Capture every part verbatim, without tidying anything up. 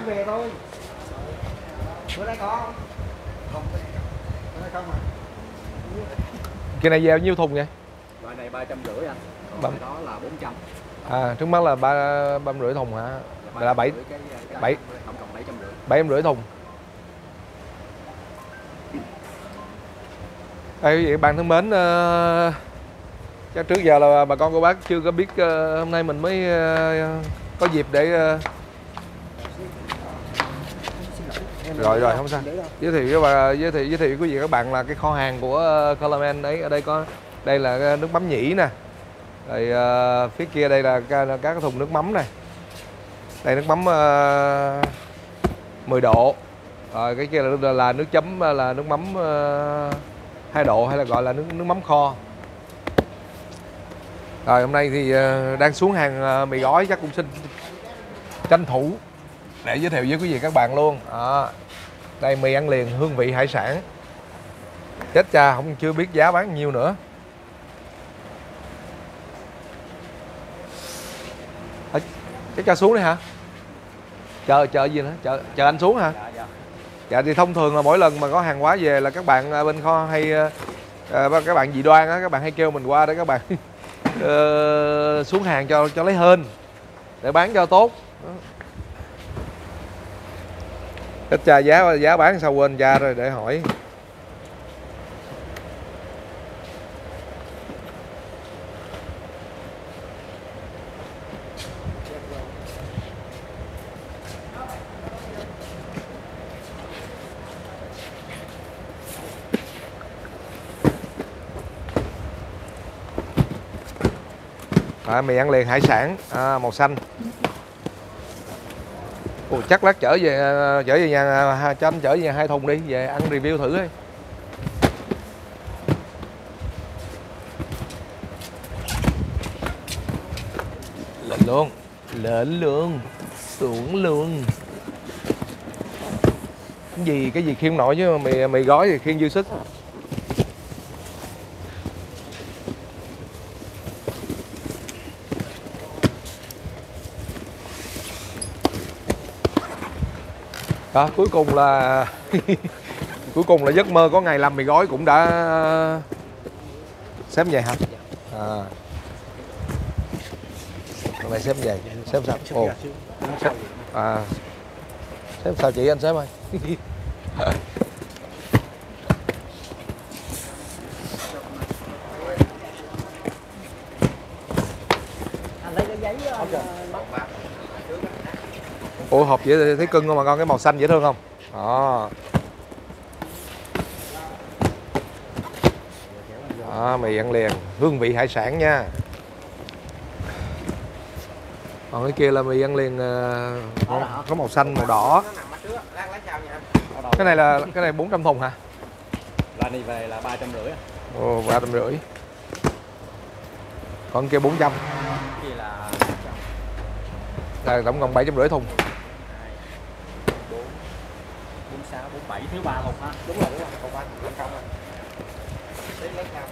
về thôi. Bữa nay có không? Không, bữa nay không mà. Cái này về bao nhiêu thùng vậy? Loại này ba trăm rưỡi anh. Còn đó là bốn trăm. À, trước mắt là ba ba rưỡi thùng hả? Là bảy bảy tổng cộng bảy trăm rưỡi. bảy rưỡi thùng. Ê, quý vị bạn thân mến, uh, chắc trước giờ là bà con cô bác chưa có biết, uh, hôm nay mình mới uh, có dịp để uh... rồi rồi không sao. Giới thiệu với bà, giới thiệu giới thiệu quý vị các bạn là cái kho hàng của uh, Colorman đấy. Ở đây có, đây là nước mắm nhĩ nè, rồi uh, phía kia đây là các cái thùng nước mắm này, đây nước mắm uh, mười độ, rồi cái kia là, là nước chấm, là nước mắm uh, hai độ, hay là gọi là nước nước mắm kho. Rồi hôm nay thì uh, đang xuống hàng uh, mì gói, chắc cũng xin tranh thủ để giới thiệu với quý vị các bạn luôn. Đó. Đây mì ăn liền hương vị hải sản. Chết cha, không chưa biết giá bán nhiêu nữa. À, chắc cho xuống đi hả? Chờ chờ gì nữa? Chờ chờ anh xuống hả? Dạ, dạ. Dạ thì thông thường là mỗi lần mà có hàng hóa về là các bạn bên kho hay uh, các bạn dị đoan á, các bạn hay kêu mình qua để các bạn uh, xuống hàng cho cho lấy hên để bán cho tốt. Ít cha giá giá bán sao quên cha rồi để hỏi. À, mì ăn liền hải sản à, màu xanh. Ồ, chắc lát chở về chở về nhà, cho anh chở về nhà hai thùng đi, về ăn review thử đi. Lên luôn, lên luôn, xuống luôn. Cái gì cái gì khiêng nổi chứ mì mì gói thì khiêng dư sức. Đó, cuối cùng là cuối cùng là giấc mơ có ngày làm mì gói cũng đã xếp vậy hả? À. Hôm nay xếp vậy, xếp sao? Ồ. Xếp, à. Xếp sao chị anh xếp ơi? Anh lấy cái giấy bắt. Ủa hộp vậy thấy cưng không mà con, cái màu xanh dễ thương không? Đó. Đó, mì ăn liền hương vị hải sản nha. Còn cái kia là mì ăn liền uh, có màu xanh màu đỏ. Cái này là cái này bốn trăm thùng hả? Là này về là ba trăm rưỡi. Ồ, ba trăm rưỡi. Còn kia bốn trăm. Kia là là tổng cộng bảy trăm rưỡi thùng. bốn sáu bốn bảy thiếu ba thùng ha. Đúng rồi, đúng rồi, còn ba thùng không à. Lấy lấy nào.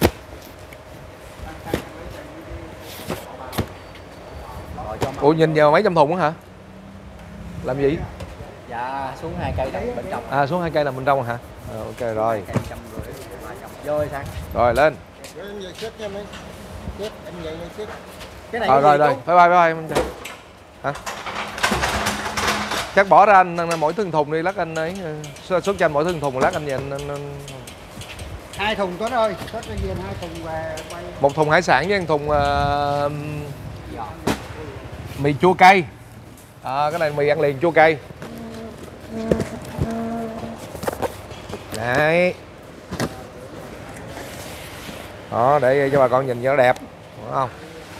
Ủa nhìn vào mấy trăm thùng á hả? Làm gì? Dạ xuống hai cây này bên trong. À xuống hai cây là bên trong hả? À, ok rồi. Cây trăm rưỡi, ba trăm. Vô sang. Rồi lên. Cái này Rồi rồi rồi, bye bye bye bye. Hả? Chắc bỏ ra anh, anh mỗi thùng thùng đi, lát anh ấy xuất cho anh mỗi thùng thùng, lát anh về anh, anh, anh... hai thùng Tuấn ơi, Tuấn cho viên hai thùng về quay. Một thùng hải sản với một thùng uh, mì chua cay. À, cái này mì ăn liền chua cay. Đấy. Đó, để cho bà con nhìn cho nó đẹp, đúng không?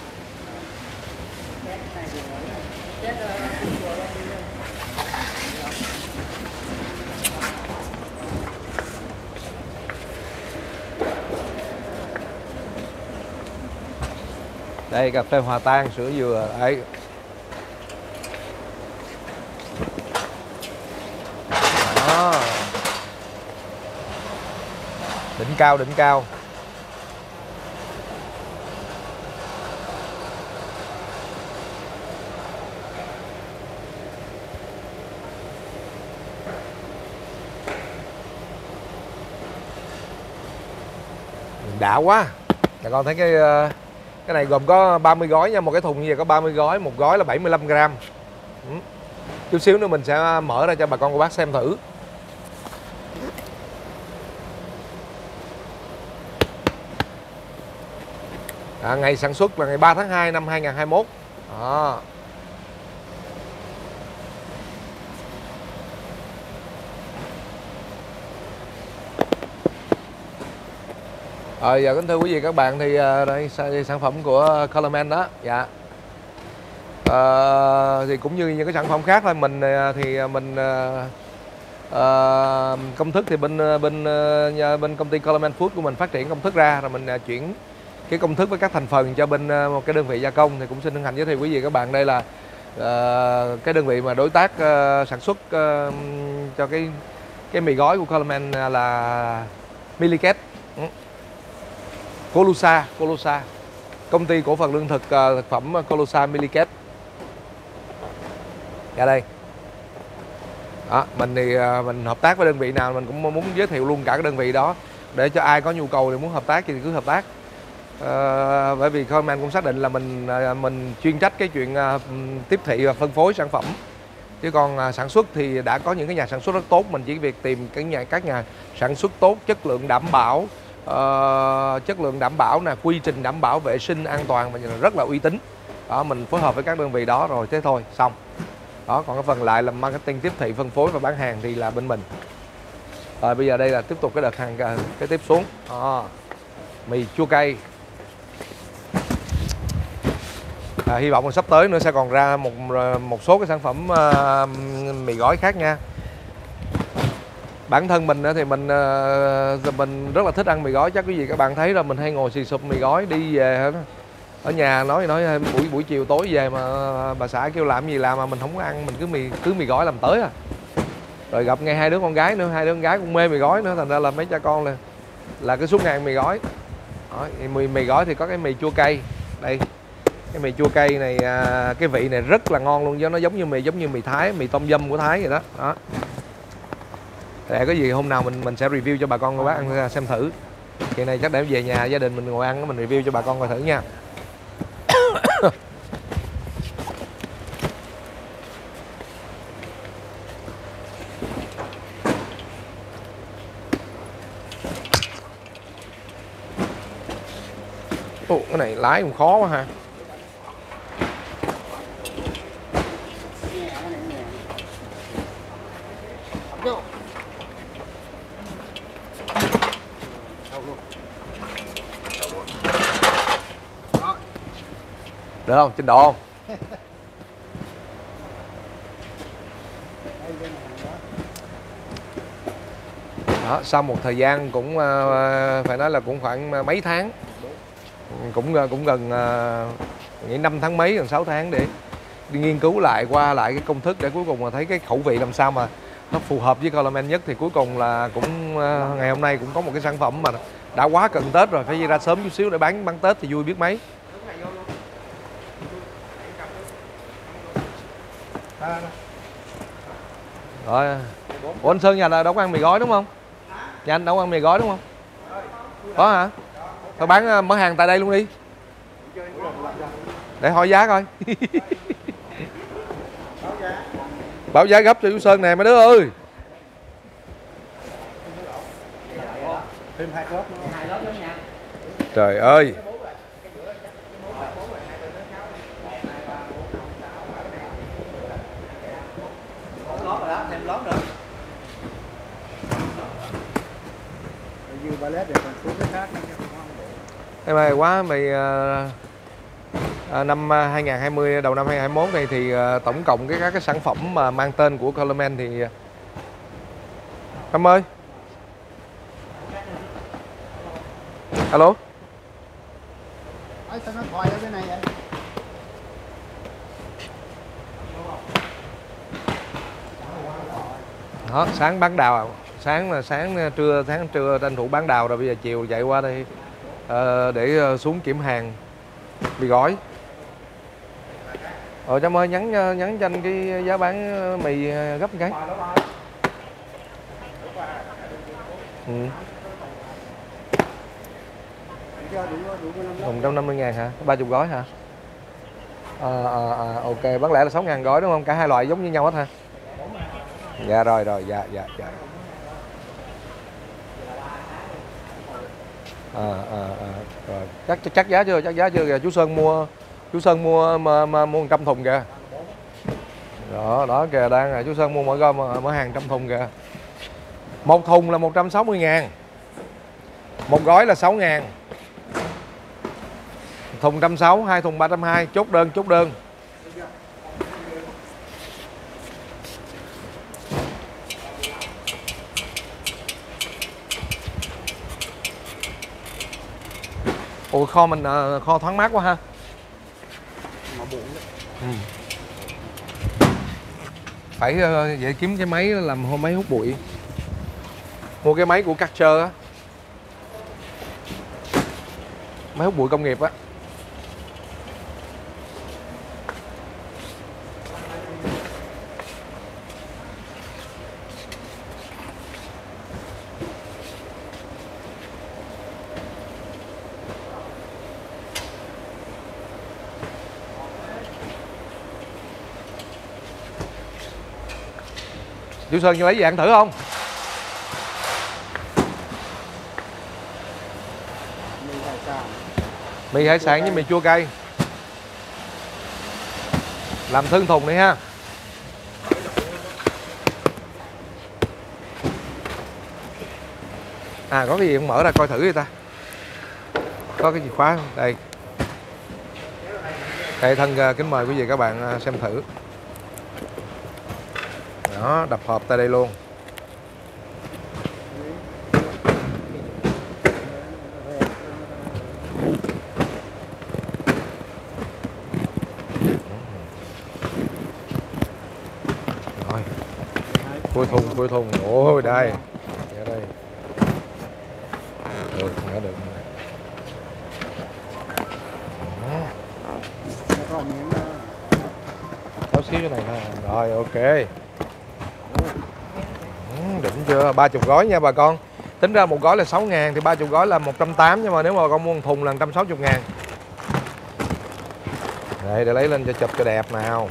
Đây cà phê hòa tan, sữa dừa đấy. Đó. Đỉnh cao, đỉnh cao. đã quá. Bà con thấy cái cái này gồm có ba mươi gói nha, một cái thùng như vậy có ba mươi gói, một gói là bảy mươi lăm gram. Ừ. Chút xíu nữa mình sẽ mở ra cho bà con cô bác xem thử. À, ngày sản xuất là ngày ba tháng hai năm hai nghìn không trăm hai mươi mốt. Đó. Rồi giờ kính thưa quý vị các bạn thì đây sản phẩm của Colorman đó. Dạ. À, thì cũng như những cái sản phẩm khác thôi, mình thì mình à, công thức thì bên bên bên công ty Colorman Food của mình phát triển công thức ra, rồi mình chuyển cái công thức với các thành phần cho bên một cái đơn vị gia công. Thì cũng xin hân hạnh giới thiệu quý vị các bạn, đây là uh, cái đơn vị mà đối tác uh, sản xuất uh, cho cái cái mì gói của Colorman là Milliket, ừ. Colusa, Colusa, công ty cổ phần lương thực uh, thực phẩm Colusa Milliket. Ra đây. Đó, mình thì uh, mình hợp tác với đơn vị nào mình cũng muốn giới thiệu luôn cả cái đơn vị đó, để cho ai có nhu cầu thì muốn hợp tác thì cứ hợp tác. À, bởi vì Colorman cũng xác định là mình mình chuyên trách cái chuyện uh, tiếp thị và phân phối sản phẩm, chứ còn uh, sản xuất thì đã có những cái nhà sản xuất rất tốt. Mình chỉ việc tìm cái nhà các nhà sản xuất tốt, chất lượng đảm bảo, uh, chất lượng đảm bảo nè, quy trình đảm bảo vệ sinh an toàn và rất là uy tín. Đó, mình phối hợp với các đơn vị đó rồi thế thôi xong. Đó, còn cái phần lại là marketing, tiếp thị, phân phối và bán hàng thì là bên mình. Rồi bây giờ đây là tiếp tục cái đợt hàng cái tiếp xuống. À, mì chua cay. À, hy vọng là sắp tới nữa sẽ còn ra một một số cái sản phẩm uh, mì gói khác nha. Bản thân mình thì mình uh, mình rất là thích ăn mì gói, chắc quý vị các bạn thấy là mình hay ngồi xì sụp mì gói đi về ở nhà, nói nói buổi buổi chiều tối về mà bà xã kêu làm gì làm mà mình không có ăn, mình cứ mì cứ mì gói làm tới à. Rồi gặp ngay hai đứa con gái nữa, hai đứa con gái cũng mê mì gói nữa, thành ra là mấy cha con là là cứ suốt ngày mì gói. Đó, mì mì gói thì có cái mì chua cay đây. Cái mì chua cay này, cái vị này rất là ngon luôn, do nó giống như mì giống như mì Thái, mì tôm dâm của Thái vậy đó. Đó. Để có gì hôm nào mình mình sẽ review cho bà con cô bác ăn xem thử. Kỳ này chắc để về nhà gia đình mình ngồi ăn mình review cho bà con coi thử nha. Ồ, cái này lái cũng khó quá ha. Được không? Trên độ không? Đó, sau một thời gian cũng uh, phải nói là cũng khoảng mấy tháng, cũng cũng gần uh, nghĩ năm tháng mấy, gần sáu tháng để đi nghiên cứu lại qua lại cái công thức, để cuối cùng là thấy cái khẩu vị làm sao mà nó phù hợp với Colorman nhất. Thì cuối cùng là cũng uh, ngày hôm nay cũng có một cái sản phẩm mà đã quá cận Tết rồi, phải ra sớm chút xíu để bán bán Tết thì vui biết mấy. Rồi. Ủa anh Sơn nhà là đâu có ăn mì gói đúng không? Nhà anh đâu có ăn mì gói đúng không? Có hả? Thôi bán mở hàng tại đây luôn đi. Để hỏi giá coi. Báo giá gấp cho chú Sơn nè mấy đứa ơi. Trời ơi. Cái này quá mày à, năm hai nghìn không trăm hai mươi, đầu năm hai nghìn không trăm hai mươi mốt này thì à, tổng cộng cái các cái sản phẩm mà mang tên của Colorman thì Tâm ơi. Alo. Sao nó coi ở cái này vậy? Đó, sáng bán đào, sáng là sáng trưa sáng trưa tranh thủ bán đào rồi bây giờ chiều chạy qua đây uh, để uh, xuống kiểm hàng mì gói. Rồi Trâm ơi nhắn nhắn cho anh cái giá bán mì gấp một cái. Ừ. Thùng một trăm năm mươi ngàn hả? ba mươi gói hả? À, à, à, ok, bán lẻ là sáu ngàn gói đúng không? Cả hai loại giống như nhau hết hả? Dạ rồi rồi, dạ dạ dạ. À, à, à, rồi. Chắc chắc giá chưa? Chắc giá chưa kìa? Chú Sơn mua chú Sơn mua mà, mà mua một trăm thùng kìa. Đó, đó kìa đang rồi, chú Sơn mua mỗi gói mỗi hàng trăm thùng kìa. Một thùng là một trăm sáu mươi ngàn. Một gói là sáu ngàn. Thùng một trăm sáu mươi, hai thùng ba trăm hai mươi, chốt đơn chốt đơn. Ủa kho mình uh, kho thoáng mát quá ha. Ừ. Phải uh, vậy kiếm cái máy làm hôm máy hút bụi. Mua cái máy của Karcher á. Máy hút bụi công nghiệp á. Chú Sơn cho lấy gì ăn thử không? Mì hải sản với mì chua cay. Làm thân thùng đi ha. À có cái gì cũng mở ra coi thử đi ta. Có cái chìa khóa không? Đây. Đây thân kính mời quý vị các bạn xem thử. Đó, đập hộp tại đây luôn. Rồi. Khui thùng, khui thùng. Ôi đây. Ở đây. Được, nữa được. Có xíu cái này thôi. Rồi ok. Đỉnh chưa? ba mươi gói nha bà con. Tính ra một gói là sáu ngàn thì ba mươi gói là một trăm tám mươi, nhưng mà nếu mà bà con mua một thùng là một trăm sáu mươi ngàn. Đây để lấy lên cho chụp cho đẹp nào.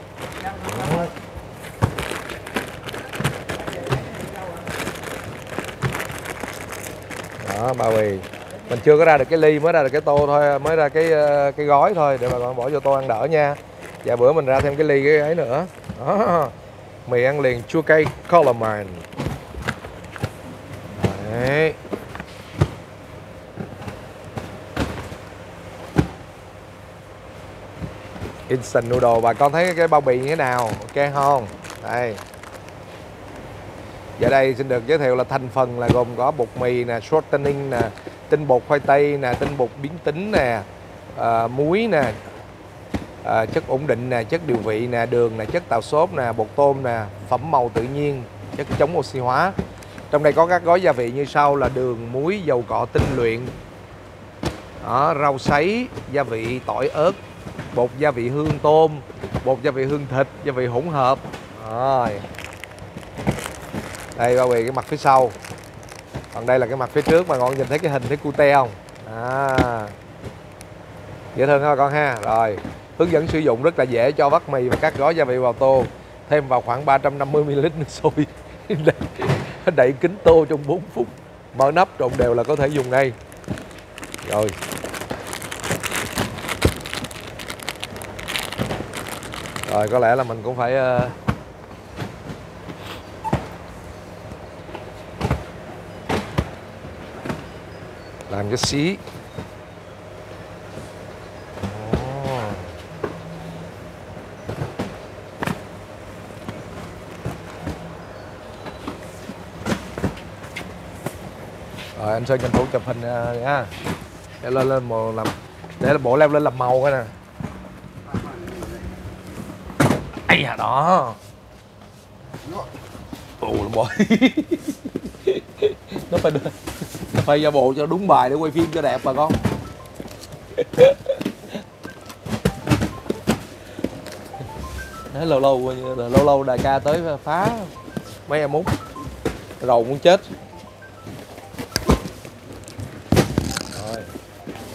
Đó bao bì. Mình chưa có ra được cái ly, mới ra được cái tô thôi, mới ra cái cái gói thôi để bà con bỏ vô tô ăn đỡ nha. Dạ bữa mình ra thêm cái ly cái ấy nữa. Đó. Mì ăn liền chua cay Coleman. Đấy. Instant noodle, bà con thấy cái bao bì như thế nào? Ok không? Đây. Giờ đây xin được giới thiệu là thành phần là gồm có bột mì nè, shortening nè, tinh bột khoai tây nè, tinh bột biến tính nè, à, muối nè, à, chất ổn định nè, chất điều vị nè, đường nè, chất tạo xốp nè, bột tôm nè, phẩm màu tự nhiên, chất chống oxy hóa. Trong đây có các gói gia vị như sau là đường, muối, dầu cọ tinh luyện, đó, rau sấy, gia vị tỏi ớt, bột gia vị hương tôm, bột gia vị hương thịt, gia vị hỗn hợp. Rồi. Đây bao bì cái mặt phía sau. Còn đây là cái mặt phía trước, mà con nhìn thấy cái hình thấy cute không? À. Dễ thương ha con ha. Rồi. Hướng dẫn sử dụng rất là dễ, cho vắt mì và các gói gia vị vào tô, thêm vào khoảng ba trăm năm mươi mi li lít nước sôi. Đậy kín tô trong bốn phút, mở nắp trộn đều là có thể dùng ngay. Rồi. Rồi có lẽ là mình cũng phải uh, làm cái xí. Rồi anh Sơn tranh thủ chụp hình uh, nha. Để lên lên màu làm, để bộ leo lên làm màu cái nè. Ây da đó. Ồ là bội. Nó phải nó phải ra bộ cho đúng bài để quay phim cho đẹp bà con. Nói lâu lâu lâu lâu đại ca tới phá mấy em mút rầu muốn chết. Rồi.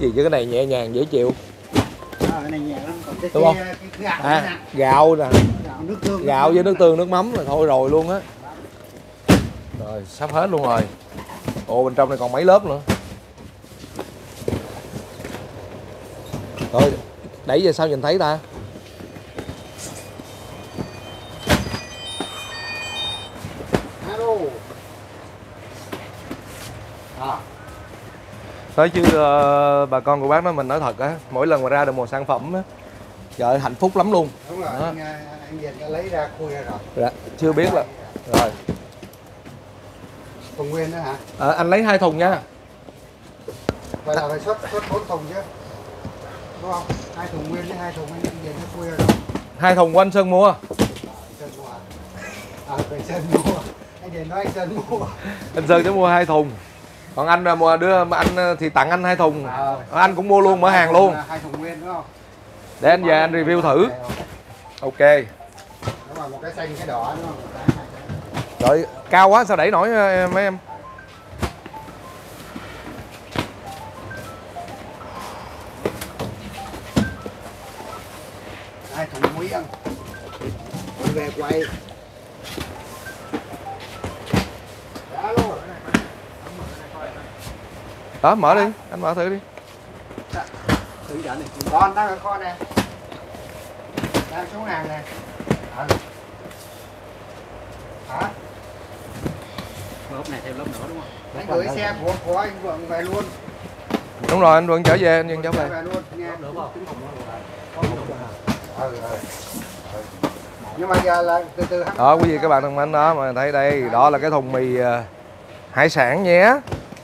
gì chứ, cái này nhẹ nhàng dễ chịu. À, cái này nhẹ lắm. Còn cái Đúng không? kia, cái gạo À, nè. gạo nè, Gạo nước tương. gạo với nước tương nước mắm là thôi rồi luôn á. Rồi sắp hết luôn rồi. Ồ, bên trong này còn mấy lớp nữa. Thôi đẩy về sao nhìn thấy ta. Alo. À. Nói chứ uh, bà con của bác nói mình nói thật á, mỗi lần mà ra được một sản phẩm á, trời ơi, hạnh phúc lắm luôn. Đúng rồi, Đó. anh, anh Việt đã lấy ra khui ra rồi. Dạ, chưa biết là rồi. Thùng nguyên đó hả? À, anh lấy hai thùng nha. Vậy là phải xuất xuất bốn thùng chứ. Đúng không? Hai thùng nguyên với hai thùng anh Việt đã khui ra rồi. Hai thùng của anh Sơn mua. Sơn mua à? À, phải Sơn mua. Anh Việt nói anh Sơn mua. Anh Sơn sẽ mua hai thùng. Còn anh là mua đưa mà anh thì tặng anh hai thùng. À, Anh cũng mua luôn, mở hàng luôn. hai thùng nguyên đúng không? Để anh về anh review thử. Ok. Đúng rồi, một cái xanh cái đỏ đúng không? Rồi cao quá sao đẩy nổi mấy em. Hai thùng muối ăn. Rồi về quay. Đã luôn. Đó mở đi, anh mở thử đi. Thử dẫn này, con đang ở kho nè. Đang xuống hàng nè. À. Hả? Lớp này thêm lớp nữa đúng không? Anh gửi xe của của anh Vượng về luôn. Đúng rồi, anh Vượng trở về, anh Vượng trở về. Về luôn nghe. Nữa không? Ừ, ừ. Nhưng mà giờ là từ từ hắn. Đó quý vị các bạn thân mến, đó mà thấy đây, đó là cái thùng mì uh, hải sản nhé.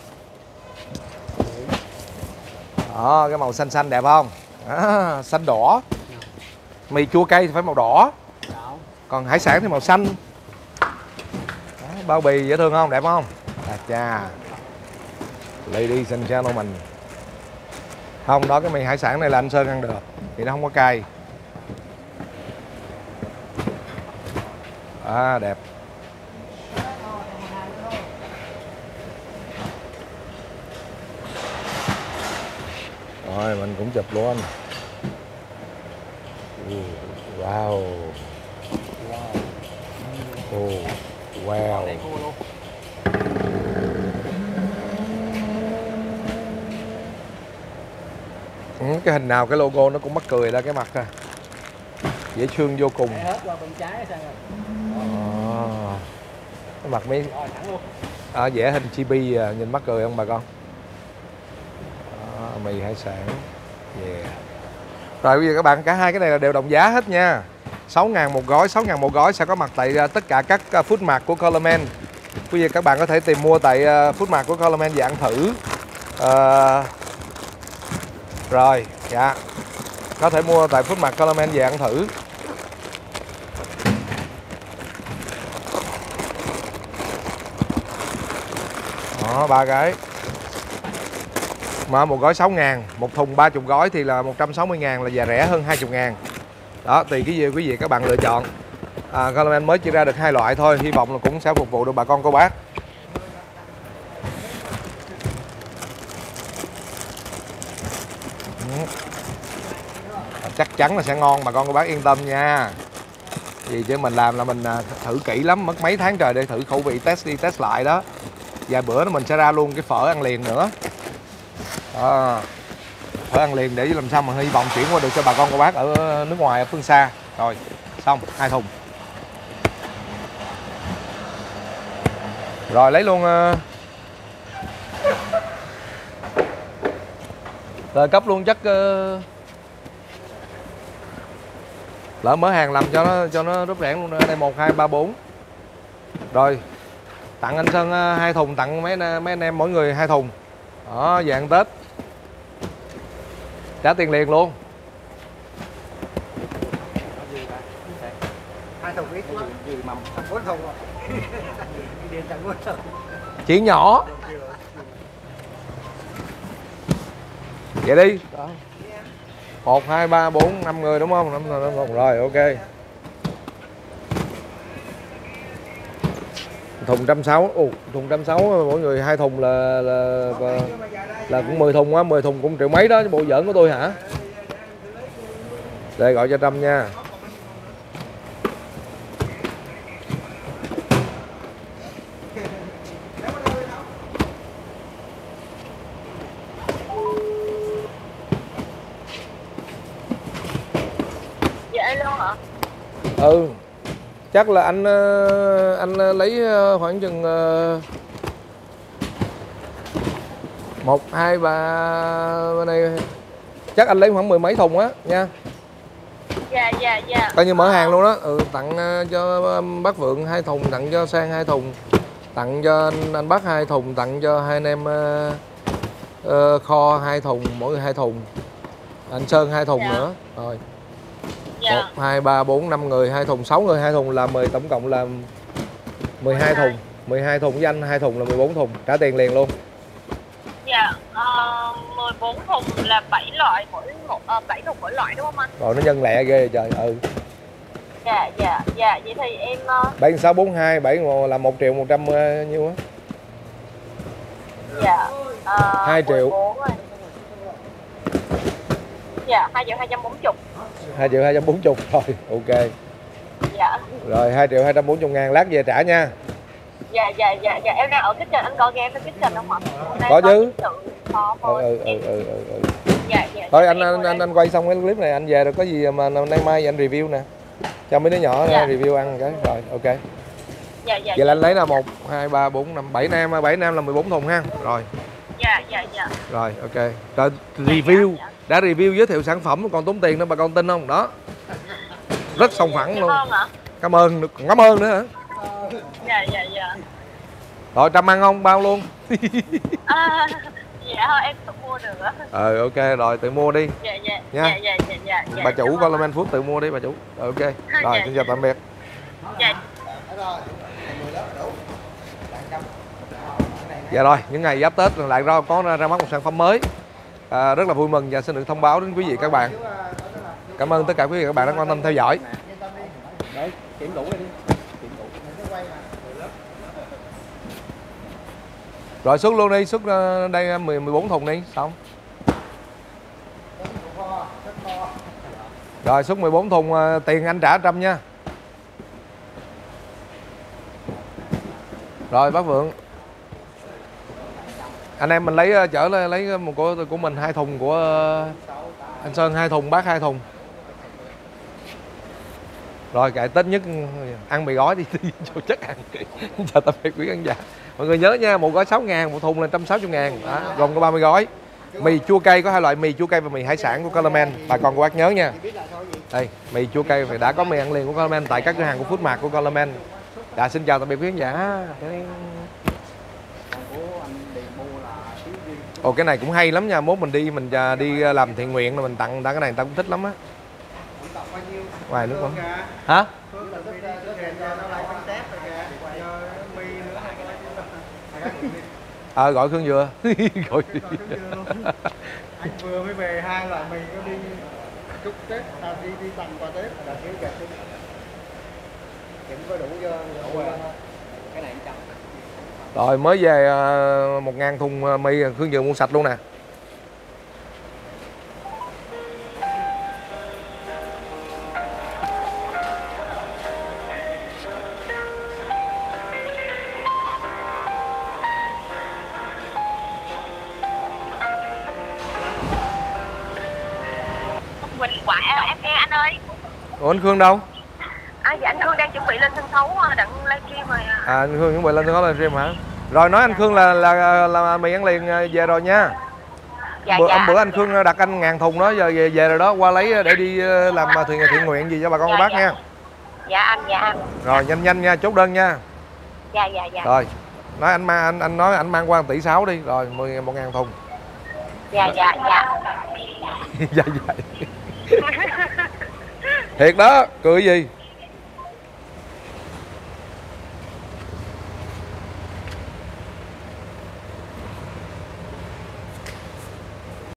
Đó, cái màu xanh xanh đẹp không? À, xanh đỏ. Mì chua cay thì phải màu đỏ. Còn hải sản thì màu xanh. Đó, bao bì dễ thương không? Đẹp không? À cha. Ladies and gentlemen. Không, đó cái mì hải sản này là anh Sơn ăn được. Thì nó không có cay. À đẹp. Rồi mình cũng chụp luôn. Wow. Oh, wow. Ừ, cái hình nào cái logo nó cũng mắc cười ra cái mặt à. Dễ thương vô cùng. Hết qua bên trái sang rồi. À, cái mặt mấy à, vẽ hình chibi à, nhìn mắc cười không bà con? À, mì hải sản. Yeah. Rồi bây giờ các bạn, cả hai cái này là đều đồng giá hết nha. Sáu ngàn một gói, sáu ngàn một gói sẽ có mặt tại tất cả các food mart của Colorman. Bây giờ các bạn có thể tìm mua tại food mart của Colorman về ăn thử. À, rồi, dạ. Có thể mua tại food mart Colorman về ăn thử. Đó, ba cái. Mà một gói sáu ngàn, một thùng ba mươi gói thì là một trăm sáu mươi ngàn, là giá rẻ hơn hai mươi ngàn. Đó, tùy cái gì quý vị các bạn lựa chọn. À, Colorman mới chỉ ra được hai loại thôi, hy vọng là cũng sẽ phục vụ được bà con cô bác. Chắc chắn là sẽ ngon, bà con cô bác yên tâm nha. Vì chứ mình làm là mình thử kỹ lắm, mất mấy tháng trời để thử khẩu vị, test đi test lại đó. Vài bữa nữa mình sẽ ra luôn cái phở ăn liền nữa. Đó. Phở ăn liền để làm sao mà hy vọng chuyển qua được cho bà con cô bác ở nước ngoài, ở phương xa. Rồi, xong, hai thùng. Rồi lấy luôn. Rồi cấp luôn chắc uh... lỡ mở hàng làm cho nó cho nó rút rẽn luôn. Đây một hai ba bốn. Rồi tặng anh Sơn hai thùng, tặng mấy mấy anh em mỗi người hai thùng. Đó, về ăn Tết. Trả tiền liền luôn. Hai thùng ít quá. Bốn thùng rồi. Điền tặng bốn thùng. Chuyện nhỏ. Vậy đi. một, hai, ba, bốn, năm người đúng không? năm người, rồi ok. thùng trăm sáu, ồ, thùng trăm sáu mỗi người hai thùng là là là, là cũng mười thùng á, mười thùng cũng triệu mấy đó, bộ giỡn của tôi hả? Đây gọi cho Trâm nha. Dạ luôn hả? Ừ. Chắc là anh anh lấy khoảng chừng một hai ba bên đây, chắc anh lấy khoảng mười mấy thùng á nha. Dạ dạ dạ. Coi như mở hàng luôn đó. Ừ, tặng cho bác Vượng hai thùng, tặng cho Sang hai thùng, tặng cho anh, anh Bắc hai thùng, tặng cho hai anh em uh, uh, Kho hai thùng, mỗi người hai thùng, anh Sơn hai thùng. Dạ. Nữa rồi. Dạ. một, hai, ba, bốn, năm người hai thùng, sáu người hai thùng là mười, tổng cộng là mười hai thùng. mười hai thùng với anh hai thùng là mười bốn thùng, trả tiền liền luôn. Dạ, uh, mười bốn thùng là bảy loại, mỗi một uh, bảy thùng mỗi loại đúng không anh? Rồi nó nhân lẹ ghê trời. Ừ. Dạ dạ dạ, vậy thì em uh... bảy sáu bốn hai, bảy là một triệu một trăm nhiêu á? Dạ, uh, hai triệu. Dạ, hai triệu hai trăm bốn mươi. hai triệu hai trăm bốn mươi rồi, ok. Dạ. Rồi hai triệu hai trăm bốn mươi ngàn, lát về trả nha. Dạ dạ dạ dạ, em đang ở kitchen, anh coi game trên kitchen không ạ? Có chứ. Có ừ, ừ, ừ, ừ, ừ, ừ. Dạ dạ. Thôi anh anh, anh anh quay xong cái clip này anh về rồi có gì mà nay mai anh review nè. Cho mấy đứa nhỏ dạ. review ăn cái rồi, ok. Dạ dạ. Vậy là anh lấy là một, hai, ba, bốn, năm, bảy nam, bảy nam là mười bốn thùng ha. Rồi. Dạ dạ dạ. Rồi, ok. Rồi review, dạ, dạ. Đã review giới thiệu sản phẩm còn tốn tiền nữa, bà con tin không? Đó. Rất sòng phẳng luôn. Cảm ơn ạ. Cảm ơn, cảm ơn nữa hả? Dạ dạ dạ. Rồi Trâm ăn không? Bao luôn. À, dạ thôi em tự mua được á. Ờ ok rồi, tự mua đi. Dạ dạ. Nha. Dạ dạ dạ dạ. dạ bà chủ Coleman Food tự mua đi bà chủ. Ok. Rồi dạ, xin chào dạ. tạm biệt. Dạ. Dạ rồi, những ngày giáp Tết lại ra có ra mắt một sản phẩm mới. À, rất là vui mừng và xin được thông báo đến quý vị các bạn. Cảm ơn tất cả quý vị các bạn đã quan tâm theo dõi. Đấy, kiểm đủ đi. Rồi xuất luôn đi, xuất đây mười, mười bốn thùng đi, xong. Rồi xuất mười bốn thùng, tiền anh trả trăm nha. Rồi bác Vượng. Anh em mình lấy chở lấy một của của mình hai thùng, của anh Sơn hai thùng, bác hai thùng. Rồi kệ Tết nhất ăn mì gói đi, đi cho chắc ăn. Chào tạm biệt quý khán giả. Mọi người nhớ nha, một gói sáu ngàn, một thùng là một trăm sáu mươi ngàn. Đó, gồm có ba mươi gói. Mì chua cay có hai loại, mì chua cay và mì hải sản của Coleman. Bà con của bác nhớ nha. Đây, mì chua cay thì đã có mì ăn liền của Coleman tại các cửa hàng của Food Mart của Coleman. Dạ xin chào tạm biệt quý khán giả. Ồ cái này cũng hay lắm nha, mốt mình đi mình đi làm thiện nguyện là mình tặng tặng cái này, người ta cũng thích lắm á. Ngoài nước không? Hả? Ờ à, gọi Khương Dừa. Gọi anh vừa mới về hai loại mì có đi chúc Tết, à, đi đi tặng quà Tết là thiếu gạch đi. Kiểm có đủ cho cái này trăm. Rồi mới về một ngàn thùng mì Khương Dừa mua sạch luôn nè. Ủa anh Khương đâu? À dạ anh Khương đang chuẩn bị lên sân khấu đặng livestream rồi à. À anh Khương chuẩn bị lên sân khấu livestream hả? Rồi nói anh Khương là là là, là mì ăn liền về rồi nha. Dạ, bữa, dạ. Bữa anh Khương đặt anh ngàn thùng đó, giờ về, về rồi đó, qua lấy để đi làm thiện thiện nguyện gì cho bà con dạ, cô bác dạ. nha. Dạ anh, dạ anh. Rồi nhanh nhanh nha, chốt đơn nha. Dạ dạ dạ. Rồi. Nói anh mang anh anh nói anh mang qua một tỷ sáu đi, rồi mười một ngàn thùng. Dạ dạ dạ. Dạ dạ. Thiệt đó, cười gì?